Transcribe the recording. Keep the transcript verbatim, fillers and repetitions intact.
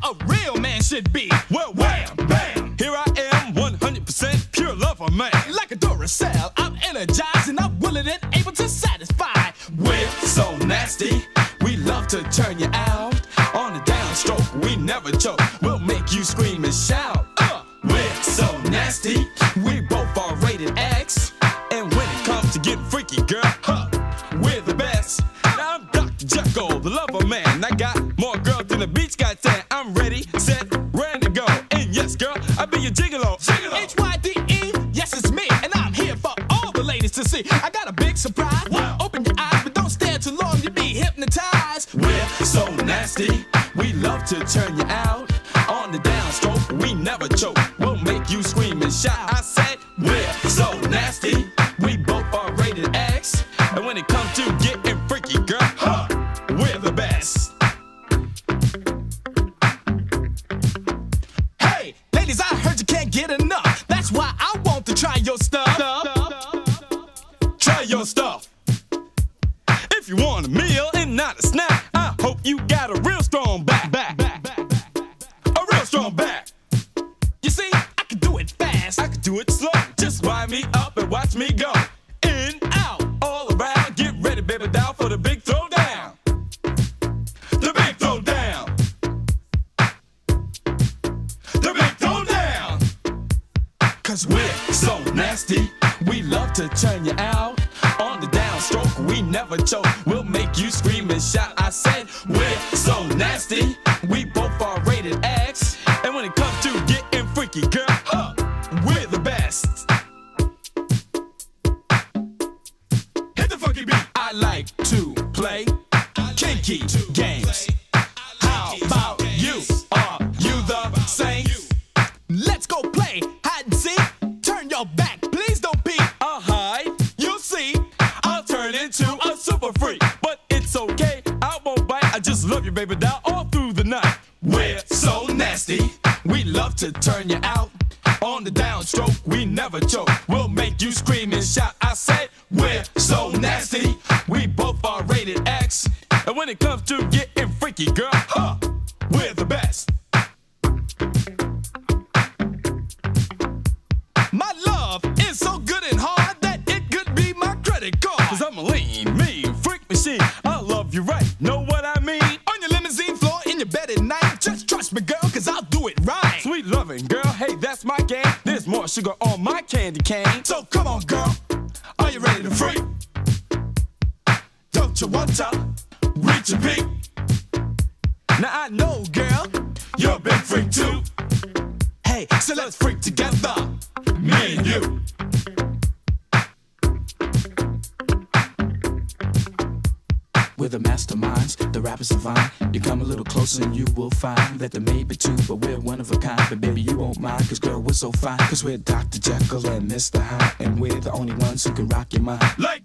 a real man should be. Well, wham, bam, here I am, one hundred percent pure lover man. Like a Duracell, I'm energized and I'm willing and able to satisfy. We're so nasty, we love to turn you out. On the downstroke, we never choke. We'll make you scream and shout. Uh, we're so nasty, we both are rated X. And when it comes to getting freaky, girl, huh, we're the best. Now I'm Doctor Jekyll, the lover man. I got more girls than the beach got tan. I'm ready, set, ready to go. And yes, girl, I'll be your gigolo. Gigolo. H Y D E, yes, it's me, and I'm here for all the ladies to see. I got a big surprise. Wow. Open your eyes, but don't stare too long, you'll be hypnotized. We're so nasty, we love to turn you out. On the downstroke, we never choke. We'll make you scream and shout. I said, we're so nasty, we both are rated X. And when it comes to getting freaky, girl, huh, we're the best. Hey, ladies, I heard you can't get enough. That's why I want to try your stuff. Try your stuff. If you want a meal and not a snack, I hope you got a real strong back. back, back, back, back, back. A real strong back. You see, I can do it fast. I can do it slow. Just wind me up and watch me go. In, out, all around. Get ready, baby doll, for the big throwdown. The big throwdown. The big throwdown. Cause we're so nasty, we love to turn you out. On the downstroke, we never choke. We'll make you scream and shout. I said, we're so nasty, we both are rated X. And when it comes to getting freaky, girl, huh, we're the best. Hit the funky beat. I like to play kinky games. How about you? Are you the same? Let's go play hide and seek. Turn your back, please don't peek. I'll hide, you'll see. I'll turn into a super freak. But it's okay, I won't bite. I just love you, baby doll, all through the night. We're so nasty, we love to turn you out. On the downstroke, we never choke. We'll make you scream and shout. I said, we're so nasty, we both are rated X. And when it comes to getting freaky, girl, huh, we're the best. My love is so good and hard that it could be my credit card. Cause I'm a lean, mean freak machine. I love you right, know what I mean? On your limousine floor, in your bed at night, just trust me, girl, cause I'll do it right. Sweet loving, girl, hey, that's my game. There's more sugar on my candy cane. So come on, girl, are you ready to freak? Don't you want to reach a peak? Now I know, girl, You're a big freak too. hey, so let's freak together. Me and you. We're the masterminds, the rappers divine. You come a little closer and you will find that there may be two, but we're one of a kind. But baby, you won't mind, cause girl, we're so fine. Cause we're Doctor Jekyll and Mister Hyde, and we're the only ones who can rock your mind. Like